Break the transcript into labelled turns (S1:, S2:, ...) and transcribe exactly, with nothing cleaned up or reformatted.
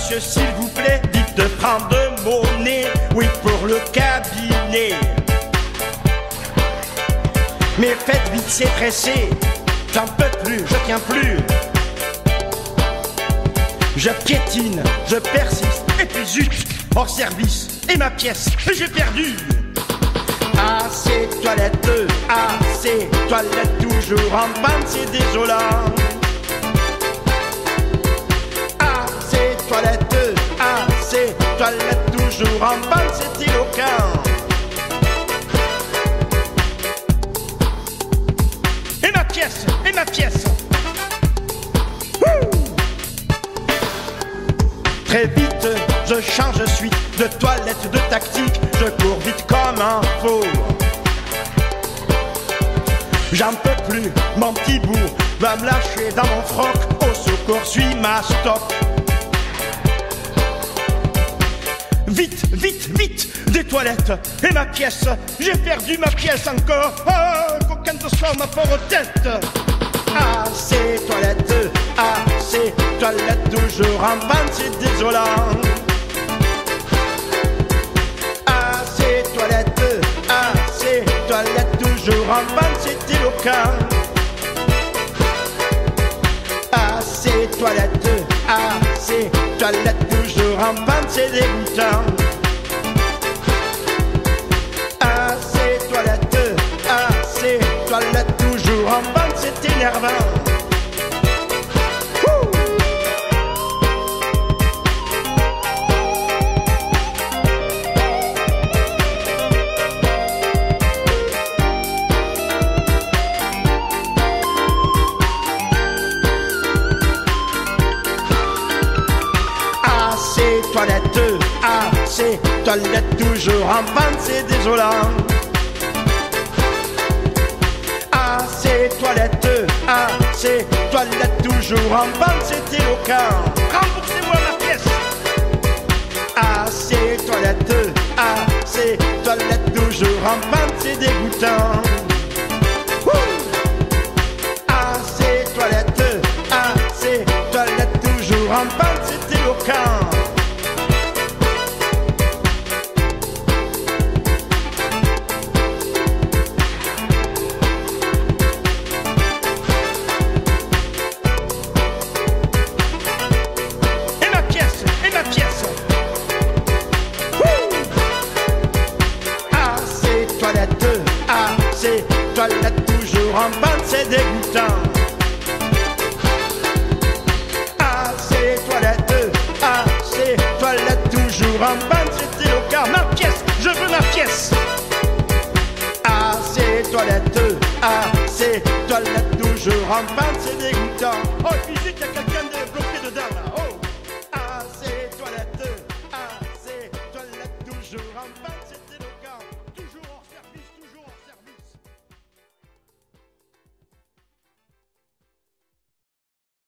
S1: Monsieur, s'il vous plaît, dites de prendre de monnaie, oui, pour le cabinet. Mais faites vite, c'est pressé, j'en peux plus, je tiens plus. Je piétine, je persiste, et puis zut, hors service, et ma pièce, j'ai perdu. Ah, ces toilettes, ah, ces toilettes, toujours en panne, c'est désolant. Ah, ces toilettes, ah, ces toilettes, toujours en panne, c'est éloquent. Et ma pièce, et ma pièce. Wouh! Très vite, je change suite de toilette, de tactique, je cours vite comme un fou. J'en peux plus, mon petit bout va me lâcher dans mon froc. Au secours, suis ma stop. Vite, vite, vite, des toilettes et ma pièce. J'ai perdu ma pièce encore. Ah, qu'aucun ne sort ma pauvre tête. Ah, ces toilettes, ah, ces toilettes, toujours en panne, c'est désolant. Ah, ces toilettes, ah, ces toilettes, toujours en panne, c'est éloquent. Ah, ces toilettes, ah, ces toilettes, toujours en panne, c'est dégoûtant. Ah, ces toilettes, ah, ces toilettes, toujours en panne, c'est énervant. Toilettes, ah, ces toilettes, toujours en panne, c'est désolant. Ah, ces toilettes, ah, ces toilettes, toujours en panne, c'est éloquent. Remboursez-moi ma pièce. Ah, ces toilettes, ah, ces toilettes, toujours en panne, c'est dégoûtant. Ah, ces toilettes, ah, ces toilettes, toujours en panne, c'est éloquent. Ces toilettes, toujours en panne, c'est dégoûtant. Ah, ces toilettes, ah, ces toilettes, toujours en panne, c'est éloquent. Ma pièce, je veux ma pièce. Ah, ces toilettes, ah, ces toilettes, toujours en panne, c'est dégoûtant. Oh, puis vite, il y a quelqu'un